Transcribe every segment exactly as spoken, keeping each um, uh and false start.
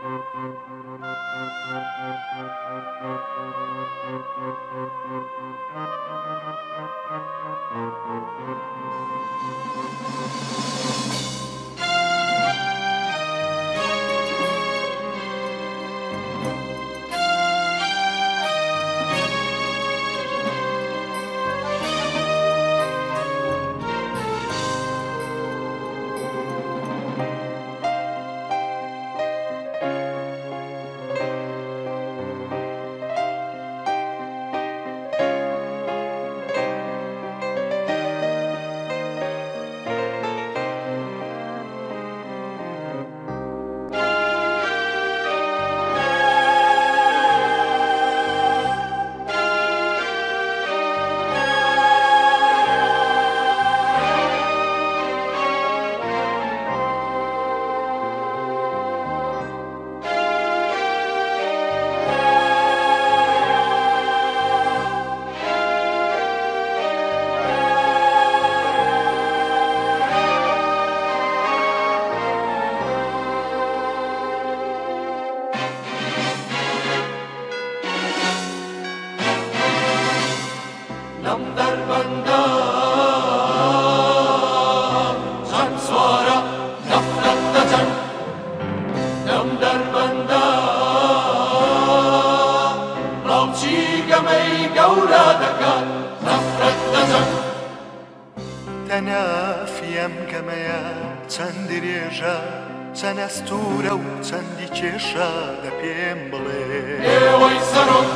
تەنافیم کەمەیە چەند درێژە چەند ئەستورە و چەندی کێشە لە پێم بڵێ ئێوەی سەرۆک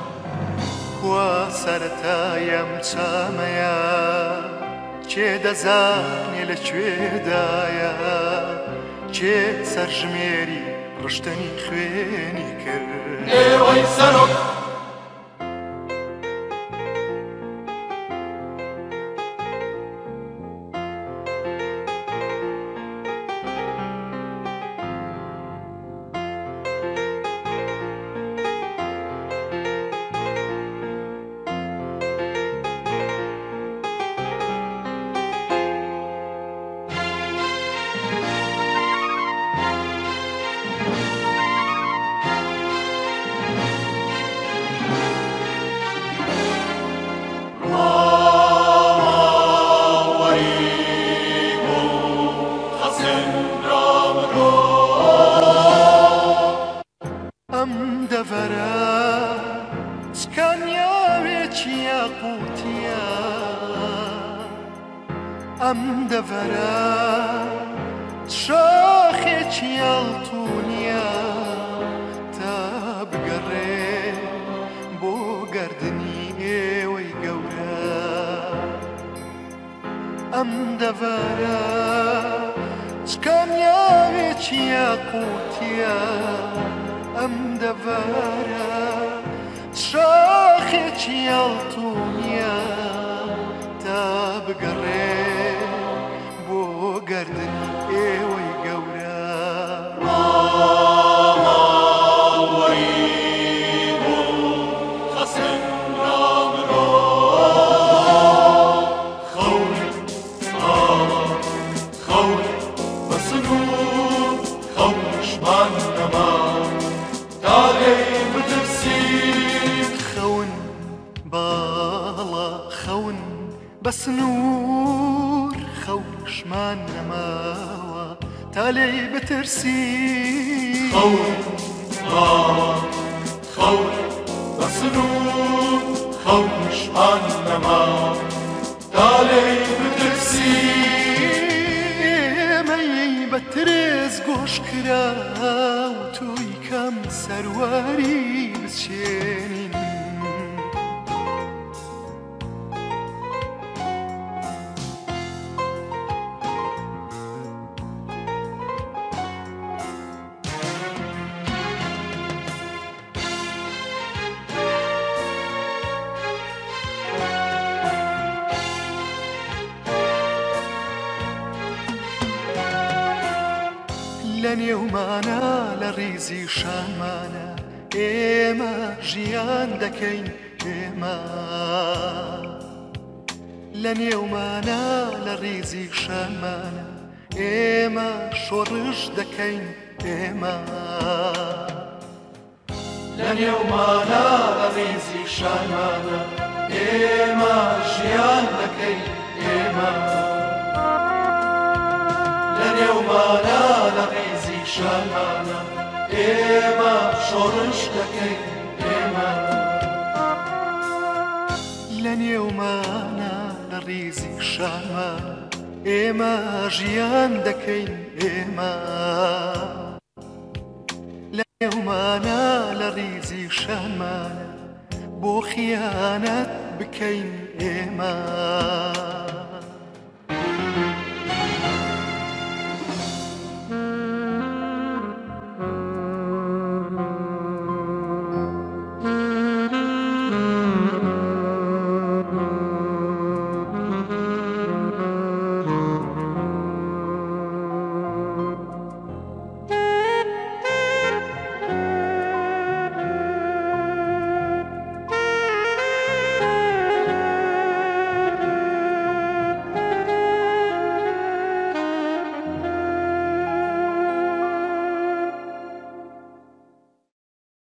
وا سەرەتایم چامەیە کێ دەزانێ لەکوێدایە کێ سەرژمێری ڕشتنی خوێنی کرد ئێوەی سەرۆک ئەم دەڤەرە شاخێکی ئەڵتوونیە تا بگەڕێ بۆ گەردنی ئێوەی گەورە ئەم دەڤەرە چکامیاوێکی یاقوتیە ئەم دەڤەرە شاخێکی ئەڵتوونیە تا بگەڕێ بۆ گەردنی ئێوەی گەورە بەسنوور خەوشمان نەماوە تا لێی بترسی خەون خەون بەسنوور خەوشمان نەماوە تا لێی بترسی ئێمەی بە ترێز گۆش کرا و تۆی کەم سەرواری بچێنین لە نێومانە لە ڕیزی شانمانە ئێمە ژیان دەکەین ئێمە لە نێومانە لە ڕیزی شانمانە ئێمە شۆڕش دەکەین ئێمە لە نێومانە لە ڕیزی شانمانە ئێمە ژیان دەکەین ئێمە لە نێومانە لە ڕیزی شانمانە ئێمە شۆڕش دەکەین ئێمە لە نێومانە لە ڕیزی شانمانە ئێمە ژیان دەکەین ئێمە لە نێومانە لە ڕیزی شانمانە بۆ خیانەت بکەین ئێمە